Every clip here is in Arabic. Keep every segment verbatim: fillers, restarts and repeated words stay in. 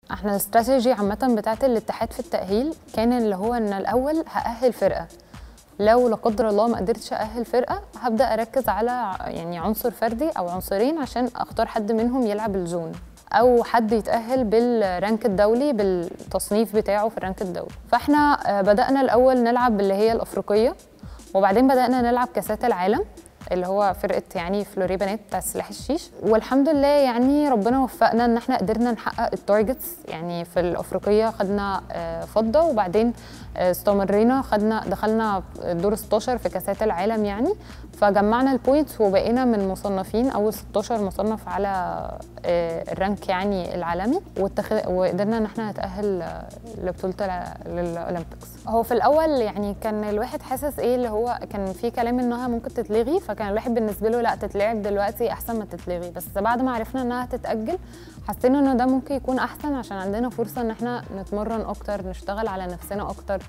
احنا الاستراتيجي عامة بتاعت الاتحاد في التأهيل كان اللي هو ان الاول هأهل فرقة، لو لا قدر الله ما قدرتش أأهل فرقة هبدأ أركز على يعني عنصر فردي أو عنصرين عشان أختار حد منهم يلعب الزون أو حد يتأهل بالرانك الدولي بالتصنيف بتاعه في الرانك الدولي. فاحنا بدأنا الأول نلعب اللي هي الأفريقية، وبعدين بدأنا نلعب كاسات العالم اللي هو فرقة يعني فلوري بنات بتاع سلاح الشيش، والحمد لله يعني ربنا وفقنا ان احنا قدرنا نحقق التارجتس. يعني في الافريقية خدنا فضة، وبعدين استمرينا خدنا دخلنا دور ستاشر في كاسات العالم يعني، فجمعنا البوينتس وبقينا من مصنفين اول ستاشر مصنف على الرانك يعني العالمي، وقدرنا ان احنا نتأهل لبطولة للأولمبيكس. هو في الاول يعني كان الواحد حاسس ايه اللي هو كان في كلام انها ممكن تتلغي، فكان الواحد بالنسبه له لا تتلعب دلوقتي احسن ما تتلغي، بس بعد ما عرفنا انها تتأجل حسينا انه ده ممكن يكون احسن عشان عندنا فرصه ان احنا نتمرن اكتر، نشتغل على نفسنا اكتر.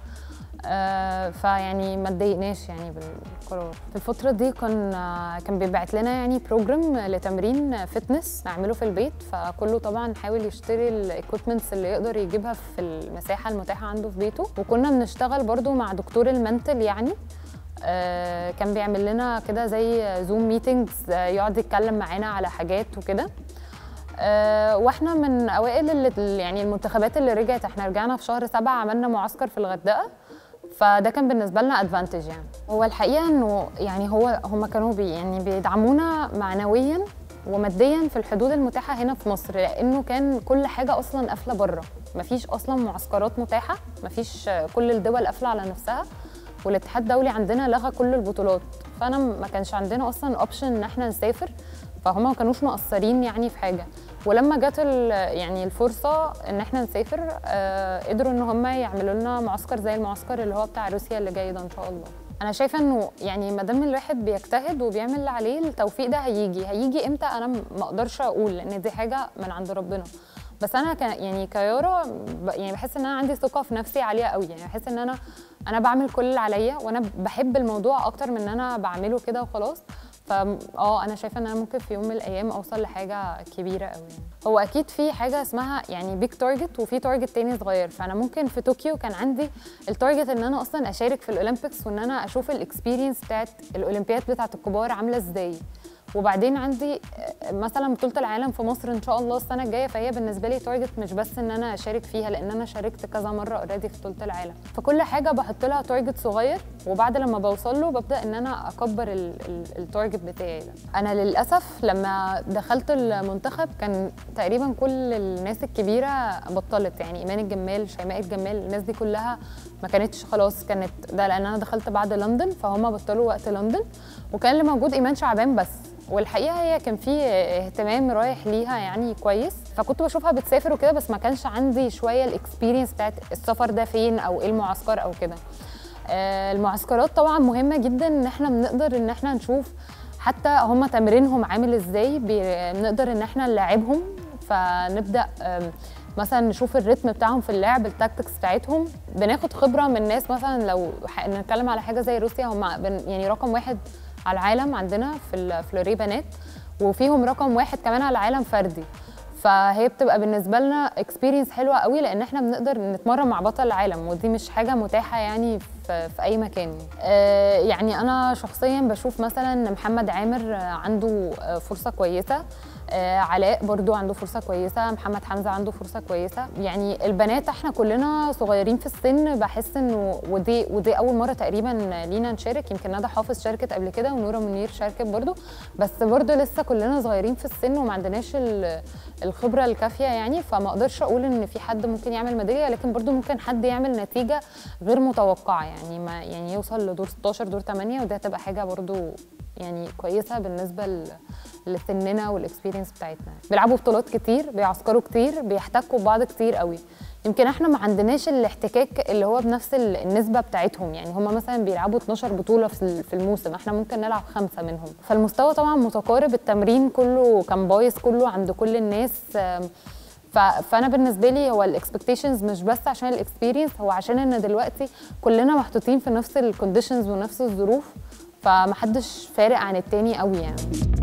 آه فيعني ما اتضايقناش يعني بالقرار. في الفتره دي كان آه كان بيبعت لنا يعني بروجرام لتمرين فتنس نعمله في البيت، فكله طبعا حاول يشتري الايكويبمنتس اللي يقدر يجيبها في المساحه المتاحه عنده في بيته، وكنا بنشتغل برضو مع دكتور المنتل يعني آه كان بيعمل لنا كده زي زوم ميتينجز، آه يقعد يتكلم معانا على حاجات وكده. آه واحنا من اوائل اللي يعني المنتخبات اللي رجعت، احنا رجعنا في شهر سبعة عملنا معسكر في الغردقه، فده كان بالنسبه لنا ادفانتج يعني. هو الحقيقه انه يعني هو هم كانوا بي يعني بيدعمونا معنويا وماديا في الحدود المتاحه هنا في مصر، لانه كان كل حاجه اصلا قافله بره، مفيش اصلا معسكرات متاحه، مفيش، كل الدول قافله على نفسها، والاتحاد الدولي عندنا لغى كل البطولات، فانا ما كانش عندنا اصلا اوبشن ان احنا نسافر، فهم ما كانوش مقصرين يعني في حاجه. ولما جت يعني الفرصه ان احنا نسافر آه قدروا ان هم يعملوا لنا معسكر زي المعسكر اللي هو بتاع روسيا اللي جاي ده ان شاء الله. انا شايفه انه يعني ما دام الواحد بيجتهد وبيعمل اللي عليه التوفيق ده هيجي هيجي امتى انا ما اقدرش اقول، لان دي حاجه من عند ربنا. بس انا ك يعني كيارا يعني بحس ان انا عندي ثقه في نفسي عاليه قوي، يعني بحس ان انا انا بعمل كل اللي عليا، وانا بحب الموضوع اكتر من ان انا بعمله كده وخلاص. فا اه انا شايفه ان انا ممكن في يوم من الايام اوصل لحاجه كبيره قوي يعني. هو اكيد في حاجه اسمها يعني بيج تارجت وفي تارجت تاني صغير، فانا ممكن في طوكيو كان عندي التارجت ان انا اصلا اشارك في الاولمبيكس، وان انا اشوف الاكسبيرينس بتاعت الاولمبياد بتاعت الكبار عامله ازاي. وبعدين عندي مثلا بطوله العالم في مصر ان شاء الله السنه الجايه، فهي بالنسبه لي تارجت مش بس ان انا اشارك فيها، لان انا شاركت كذا مره اوريدي في بطوله العالم، فكل حاجه بحط لها تارجت صغير، وبعد لما بوصل له ببدا ان انا اكبر التارجت بتاعي ده. انا للاسف لما دخلت المنتخب كان تقريبا كل الناس الكبيره بطلت، يعني ايمان الجمال، شيماء الجمال، الناس دي كلها ما كانتش خلاص، كانت ده لان انا دخلت بعد لندن فهم بطلوا وقت لندن، وكان اللي موجود ايمان شعبان بس، والحقيقه هي كان في اهتمام رايح ليها يعني كويس، فكنت بشوفها بتسافر وكده، بس ما كانش عندي شويه الاكسبيرينس بتاعت السفر ده فين او ايه المعسكر او كده. المعسكرات طبعا مهمه جدا، ان احنا بنقدر ان احنا نشوف حتى هم تمرينهم عامل ازاي، بنقدر ان احنا نلاعبهم، فنبدا مثلا نشوف الريتم بتاعهم في اللعب، التاكتكس بتاعتهم، بناخد خبره من ناس. مثلا لو نتكلم على حاجه زي روسيا، هم يعني رقم واحد على العالم عندنا في الفلوري بنات، وفيهم رقم واحد كمان على العالم فردي، فهي بتبقى بالنسبه لنا اكسبيرينس حلوه قوي، لان احنا بنقدر نتمرن مع بطل العالم، ودي مش حاجه متاحه يعني في, في اي مكان. آه يعني انا شخصيا بشوف مثلا محمد عامر عنده فرصه كويسه، آه علاء برضو عنده فرصه كويسه، محمد حمزه عنده فرصه كويسه. يعني البنات احنا كلنا صغيرين في السن، بحس انه ودي ودي اول مره تقريبا لينا نشارك، يمكن ندى حافظ شاركت قبل كده ونوره منير شاركت برضو، بس برضو لسه كلنا صغيرين في السن وما عندناش الخبره الكافيه يعني، فما اقدرش اقول ان في حد ممكن يعمل ميداليه، لكن برضو ممكن حد يعمل نتيجه غير متوقعه، يعني ما يعني يوصل لدور ستاشر دور تمانية، وده هتبقى حاجه برضو يعني كويسه بالنسبه لسننا والاكسبيرينس بتاعتنا. بيلعبوا بطولات كتير، بيعسكروا كتير، بيحتكوا ببعض كتير قوي، يمكن احنا ما عندناش الاحتكاك اللي هو بنفس النسبه بتاعتهم، يعني هم مثلا بيلعبوا اتناشر بطوله في الموسم، احنا ممكن نلعب خمسه منهم، فالمستوى طبعا متقارب، التمرين كله كان بايظ كله عند كل الناس. فانا بالنسبه لي هو الاكسبكتيشنز مش بس عشان الاكسبيرينس، هو عشان ان دلوقتي كلنا محطوطين في نفس الكونديشنز ونفس الظروف، فمحدش فارق عن التاني قوي يعني.